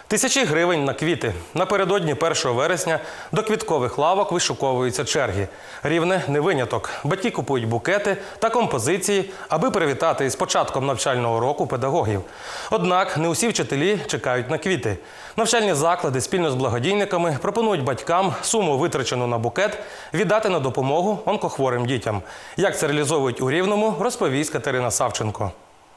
Тисячі гривень на квіти. Напередодні 1 вересня до квіткових лавок вишуковуються черги. Рівне не виняток. Батьки купують букети та композиції, аби привітати із початком навчального року педагогів. Однак не усі вчителі чекають на квіти. Навчальні заклади спільно з благодійниками пропонують батькам суму, витрачену на букет, віддати на допомогу онкохворим дітям. Як це реалізовують у Рівному, розповість Катерина Савченко.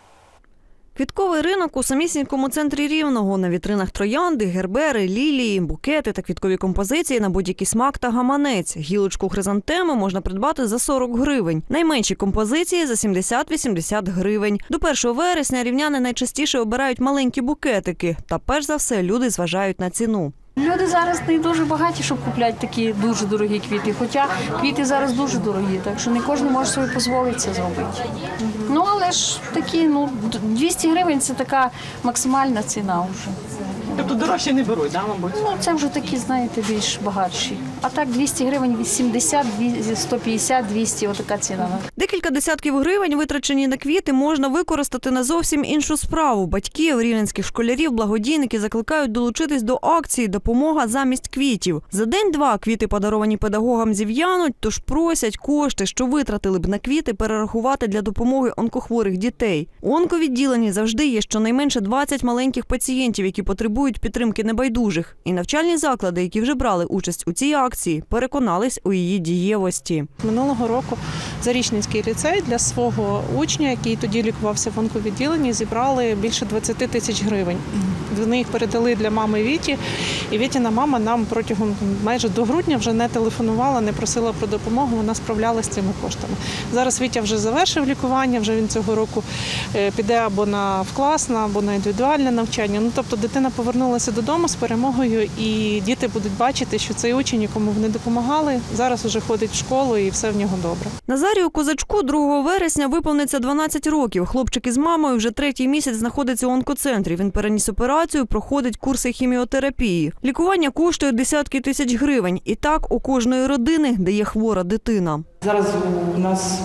Квітковий ринок у самісінькому центрі Рівного. На вітринах троянди, гербери, лілії, букети та квіткові композиції на будь-який смак та гаманець. Гілочку хризантеми можна придбати за 40 гривень. Найменші композиції – за 70-80 гривень. До 1 вересня рівняни найчастіше обирають маленькі букетики. Та перш за все люди зважають на ціну. Люди зараз не дуже багаті, щоб купляти такі дуже дорогі квіти. Хоча квіти зараз дуже дорогі, так що не кожен може собі дозволити це зробити. Ну, але ж такі, 200 гривень – це така максимальна ціна вже. Тобто дорожче не беруть, да, мабуть? Ну, це вже такі, знаєте, більш багатші. А так 200 гривень, 70, 150, 200 – отака ціна. Декілька десятків гривень, витрачені на квіти, можна використати на зовсім іншу справу. Батьків рівненських школярів благодійники закликають долучитись до акції «Допомога замість квітів». За день-два квіти, подаровані педагогам, зів'януть, тож просять кошти, що витратили б на квіти, перерахувати для допомоги онкохворих дітей. У онковідділенні завжди є щонайменше 20 маленьких пацієнтів, які потребують підтримки небайдужих. І навчальні заклади, які вже брали участь у цій акції, переконались у її дієвості. Минулого року Зарічненський ліцей для свого учня, який тоді лікувався в онковідділенні, зібрали більше 20 тисяч гривень. Вони їх передали для мами Віті, і Вітіна мама нам протягом майже до грудня вже не телефонувала, не просила про допомогу, вона справлялася з цими коштами. Зараз Вітя вже завершив лікування, вже він цього року піде або на вкласне, або на індивідуальне навчання. Тобто дитина повернулася додому з перемогою, і діти будуть бачити, що цей учень, якому вони допомагали, зараз вже ходить в школу і все в нього добре. Назарію Козачку 2 вересня виповниться 12 років. Хлопчик із мамою вже 3-й місяць знаходиться у онкоцентрі. Він переніс операцію, проходить курси хіміотерапії. Лікування коштує десятки тисяч гривень. І так у кожної родини, де є хвора дитина. Зараз у нас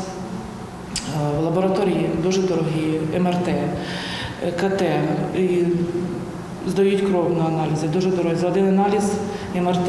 в лабораторії дуже дорогі МРТ, КТ, і здають кров на аналізи, дуже дорогі. За один аналіз МРТ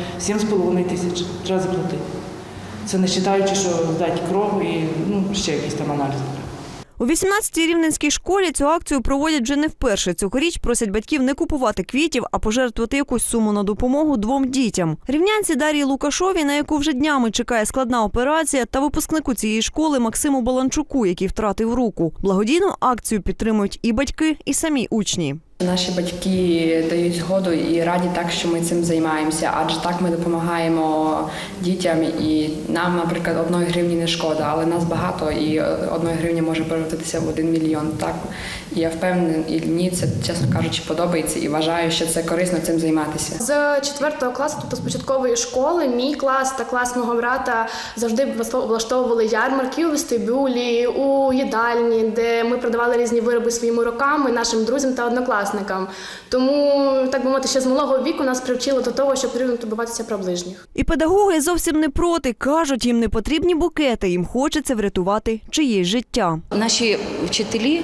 7,5 тисяч треба заплатити. Це не вважаючи, що здати кров і ще якісь там аналізи. У 18-й рівненській школі цю акцію проводять вже не вперше. Цьогоріч просять батьків не купувати квітів, а пожертвувати якусь суму на допомогу 2 дітям. Рівнянці Дар'ї Лукашовій, на яку вже днями чекає складна операція, та випускнику цієї школи Максиму Баланчуку, який втратив руку. Благодійну акцію підтримують і батьки, і самі учні. Наші батьки дають згоду і раді так, що ми цим займаємося, адже так ми допомагаємо дітям, і нам, наприклад, 1 гривні не шкода, але нас багато, і 1 гривня може перевертатися в 1 мільйон. Так, і я впевнена, і мені це, чесно кажучи, подобається, і вважаю, що це корисно цим займатися. З 4 класу, тобто з початкової школи, мій клас та клас мого брата завжди влаштовували ярмарки у вестибюлі, у їдальні, де ми продавали різні вироби своїми руками нашим друзям та однокласникам. Тому, так би мовити, ще з малого віку нас привчили до того, щоб потрібно турбуватися про ближніх. І педагоги зовсім не проти. Кажуть, їм не потрібні букети, їм хочеться врятувати чиєсь життя. Наші вчителі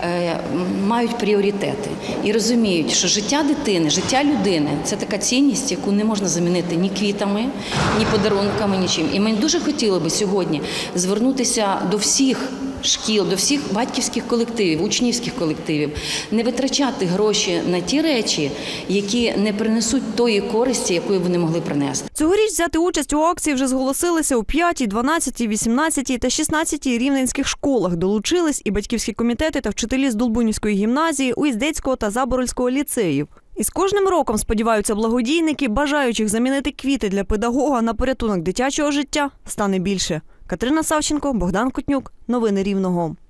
мають пріоритети і розуміють, що життя дитини, життя людини – це така цінність, яку не можна замінити ні квітами, ні подарунками, нічим. І мені дуже хотіло би сьогодні звернутися до всіх шкіл, до всіх батьківських колективів, учнівських колективів, не витрачати гроші на ті речі, які не принесуть тої користі, яку вони могли принести. Цьогоріч взяти участь у акції вже зголосилися у 5-й, 12-й, 18-й та 16-й рівненських школах. Долучились і батьківські комітети та вчителі з Долбунівської гімназії, Уїздецького та Заборольського ліцеїв. І з кожним роком, сподіваються благодійники, бажаючих замінити квіти для педагога на порятунок дитячого життя стане більше. Катерина Савченко, Богдан Кутнюк. Новини Рівного.